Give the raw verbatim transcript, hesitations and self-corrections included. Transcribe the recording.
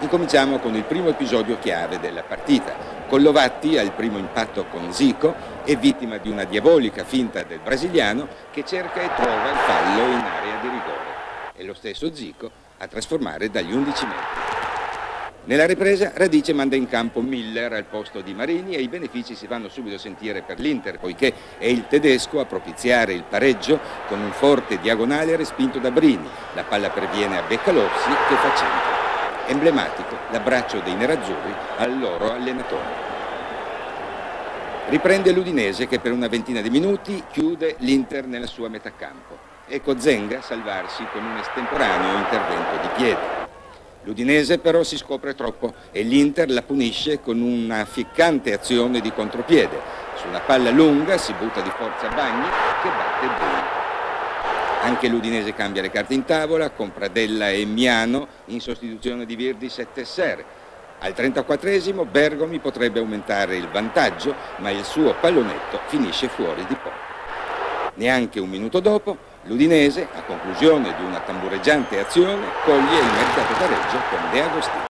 Incominciamo con il primo episodio chiave della partita. Collovatti al primo impatto con Zico è vittima di una diabolica finta del brasiliano che cerca e trova il fallo in area di rigore. È lo stesso Zico a trasformare dagli undici metri. Nella ripresa Radice manda in campo Miller al posto di Marini e i benefici si vanno subito a sentire per l'Inter, poiché è il tedesco a propiziare il pareggio con un forte diagonale respinto da Brini. La palla perviene a Beccalossi che fa centro. Emblematico l'abbraccio dei nerazzurri al loro allenatore. Riprende l'Udinese che per una ventina di minuti chiude l'Inter nella sua metà campo. Ecco Zenga salvarsi con un estemporaneo intervento di piede. L'Udinese però si scopre troppo e l'Inter la punisce con una ficcante azione di contropiede. Su una palla lunga si butta di forza Bagni che batte Brini. Anche l'Udinese cambia le carte in tavola con Pradella e Miano in sostituzione di Virdis e Tesser. Al trentaquattresimo Bergomi potrebbe aumentare il vantaggio, ma il suo pallonetto finisce fuori di porta. Neanche un minuto dopo l'Udinese, a conclusione di una tambureggiante azione, coglie il meritato pareggio con De Agostini.